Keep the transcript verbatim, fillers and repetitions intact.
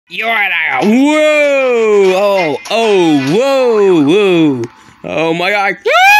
You're like, whoa! Oh, oh, whoa, whoa! Oh my God!